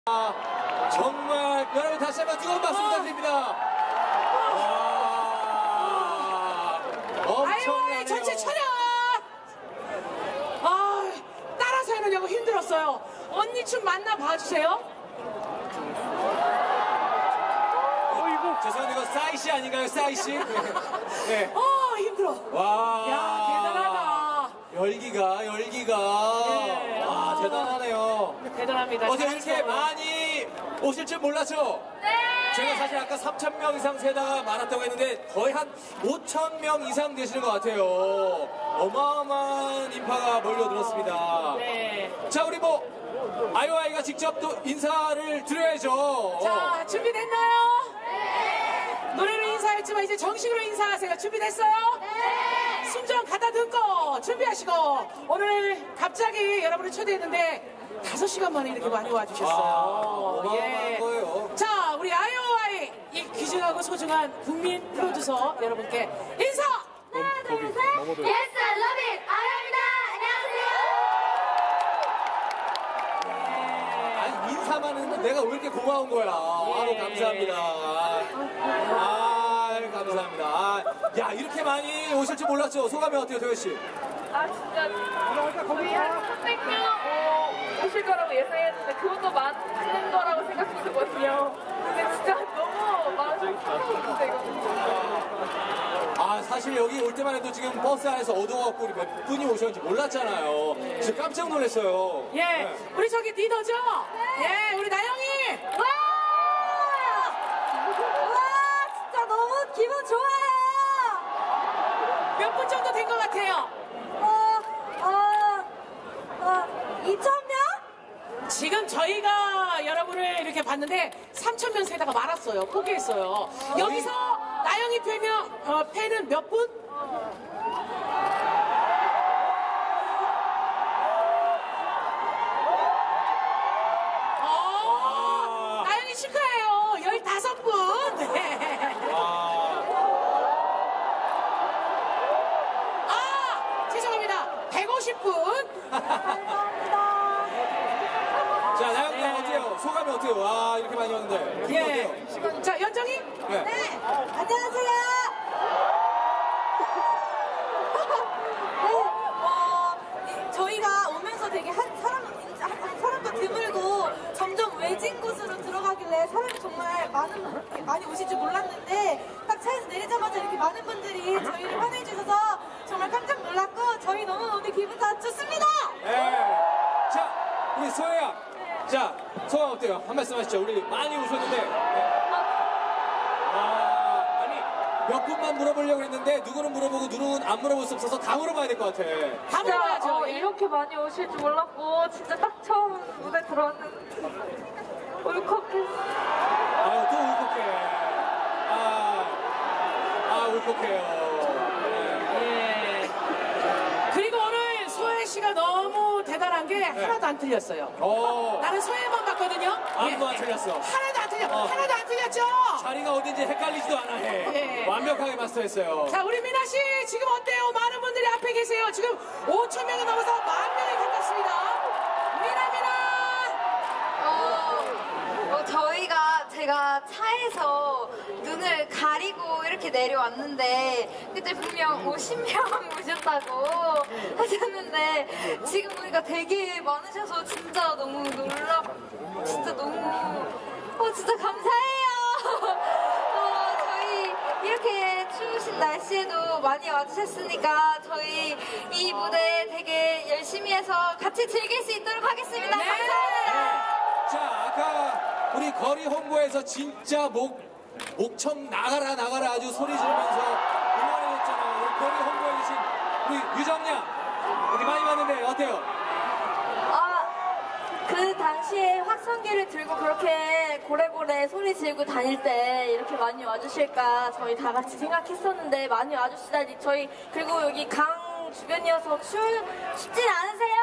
정말 여러분 다시 한번 뜨거운 박수 부탁드립니다. 아이오아이 전체 차렷! 따라서 하느냐고 힘들었어요. 언니 춤 만나 봐주세요. 죄송한데 이거 싸이씨 아닌가요? 싸이씨? 네. 힘들어. 와. 야, 대단하다. 열기가. 네. 와, 대단하네요. 대단합니다. 어제 이렇게 많이 오실 줄 몰랐죠? 네. 제가 사실 아까 3,000명 이상 세다가 많았다고 했는데 거의 한 5,000명 이상 되시는 것 같아요. 어마어마한 인파가 몰려들었습니다. 네. 자, 우리 아이오아이가 직접 또 인사를 드려야죠. 자, 준비됐나요? 네. 노래로 인사했지만 이제 정식으로 인사하세요. 준비됐어요? 네. 숨 좀 가다듬고 준비하시고 오늘 갑자기 여러분을 초대했는데 5시간 만에 이렇게 많이 와주셨어요. 어마어마한 거예요. 자, 우리 아이오아이 이 귀중하고 소중한 국민 프로듀서 여러분께 인사! 하나, 둘, 셋. Yes, I love it. 아이오입니다. 안녕하세요. 아니, 인사만 했는데 내가 왜 이렇게 고마운 거야. 아유, 감사합니다. 감사합니다. 야, 이렇게 많이 오실 줄 몰랐죠? 소감이 어때요, 도현씨? 진짜 거의 한 300명 오실 거라고 예상했는데 그것도 많은 거라고 생각했거든요. 근데 진짜 너무 많으셔서 깜짝 놀랐어요. 사실 여기 올 때만 해도 지금 버스 안에서 어두워갖고 우리 몇 분이 오셨는지 몰랐잖아요. 진짜 깜짝 놀랐어요. 예, 네. 우리 저기 리더죠? 예, 우리 나영이! 와, 진짜 너무 기분 좋아요. 몇 분 정도 된 것 같아요? 2,000명? 지금 저희가 여러분을 이렇게 봤는데 3,000명 세다가 말았어요. 포기했어요. 여기서 나영이 팬은 몇 분? 나영이 축하해요. 15분. 네. 죄송합니다. 150분. 자, 나영이 어때요? 소감이 어때요? 와, 이렇게 많이 왔는데. 기분 어때요? 자, 연정이? 네. 안녕하세요. 저희가 오면서 되게 사람도 드물고 점점 외진 곳으로 들어가길래 사람이 정말 많이 오실 줄 몰랐는데 딱 차에서 내리자마자 이렇게 많은 분들이 저희를 환호해 주셔서 정말 깜짝 놀랐고 저희 너무 오늘 기분 다 좋습니다. 네. 자, 우리 소혜야. 자, 소감 어때요? 한 말씀 하시죠. 우리 많이 오셨는데. 네. 몇 분만 물어보려고 했는데 누구는 물어보고 누구는 안 물어볼 수 없어서 다 물어봐야 될 것 같아. 다 물어봐야죠. 이렇게 많이 오실 줄 몰랐고 진짜 딱 처음 무대 들어왔는데 울컥했어요. 또 울컥해. 울컥해요. 예. 그리고 오늘 소혜 씨가 너무 대단한 게 하나도 안 틀렸어요. 나는 소혜만 봤거든요. 아무도 안 틀렸어. 하나도 안 틀려. 하나도 안 틀렸죠? 자리가 어딘지 헷갈리지도 않아 해. 예. 완벽하게 마스터했어요. 자, 우리 미나 씨 지금 어때요? 많은 분들이 앞에 계세요. 지금 5,000명이 넘어서 10,000명이 가깝습니다. 미나. 제가 차에서 눈을 가리고 이렇게 내려왔는데 그때 분명 50명 오셨다고 하셨는데 지금 보니까 되게 많으셔서 진짜 너무 진짜 너무 진짜 감사해요. 저희 이렇게 추우신 날씨에도 많이 와주셨으니까 저희 이 무대 되게 열심히 해서 같이 즐길 수 있도록 하겠습니다. 네. 감사합니다. 자, 아까 우리 거리 홍보에서 진짜 목청 나가라 아주 소리 지르면서 응원해줬잖아요. 우리 거리 홍보해주신 우리 유정양 이렇게 많이 봤는데 어때요? 그 당시에 확성기를 들고 그렇게 고래고래 소리 지르고 다닐 때 이렇게 많이 와주실까 저희 다 같이 생각했었는데 많이 와주시다니 저희 그리고 여기 강 주변이어서 춥진 않으세요?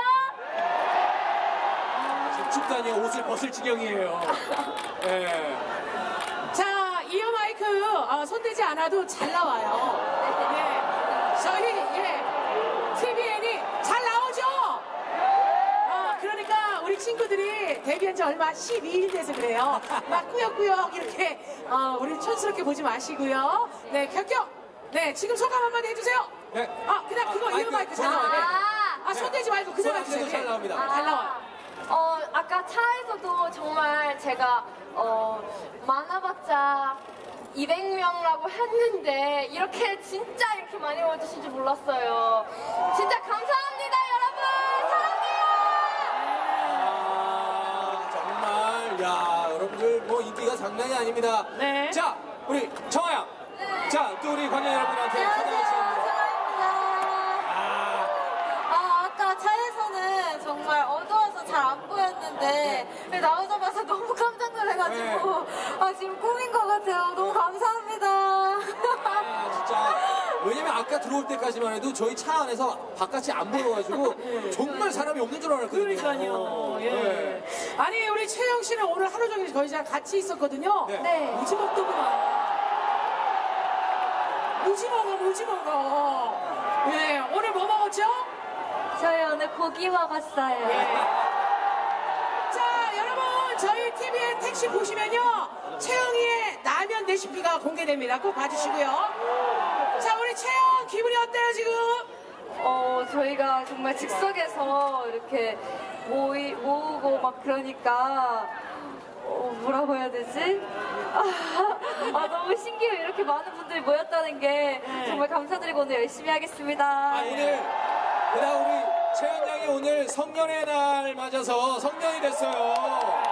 지금 춥다니 옷을 벗을 지경이에요. 네. 자, 이어 마이크 손대지 않아도 잘 나와요. 네. 저희 TVN이 잘 나오죠? 그러니까 우리 우리 친구들이 데뷔한 지 얼마 12일 돼서 그래요. 막 꾸역꾸역 이렇게 우리 촌스럽게 보지 마시고요. 네, 격격. 네, 지금 소감 한마디 해주세요. 네. 그냥 그거 마이크, 이거 마이크 잘 손 나와. 네. 아. 손대지 말고 그냥 손 해주세요. 잘 나옵니다. 잘 나와. 아까 차에서도 정말 제가 많아봤자 200명이라고 했는데 이렇게 진짜 이렇게 많이 와주실 줄 몰랐어요. 진짜 감사합니다, 여러분. 사랑해요. 정말 야 여러분들 뭐 인기가 장난이 아닙니다. 네. 자 우리 정아양. 자 또 우리 관객 여러분한테 안녕하세요. 찾아오신 사랑입니다. 아까 차에서는 정말 어두워서 잘 안 보였는데 나오자마자 너무 깜짝 놀라가지고 지금 꿈인 것 같아요. 너무 감사합니다. 진짜 왜냐면 아까 들어올 때까지만 해도 저희 차 안에서 바깥이 안 보여가지고 정말 사람이 없는 줄 알았거든요. 그러니까요. 예. 네. 아니 우리 채영 씨는 오늘 하루 종일 저희 랑 같이 있었거든요. 네. 무지 먹더구만. 무지 먹어. 예. 오늘 뭐 먹었죠? 저희 오늘 고기 먹었어요. 자, 여러분, 저희 TVN 택시 보시면요, 채영이의 라면 레시피가 공개됩니다. 꼭 봐주시고요. 자, 우리 채영, 기분이 어때요, 지금? 저희가 정말 즉석에서 이렇게 모으고 막 그러니까 뭐라고 해야 되지? 너무 신기해요. 이렇게 많은 분들이 모였다는 게 정말 감사드리고 오늘 열심히 하겠습니다. 오늘 그다음 우리 채연 양이 오늘 성년의 날 맞아서 성년이 됐어요.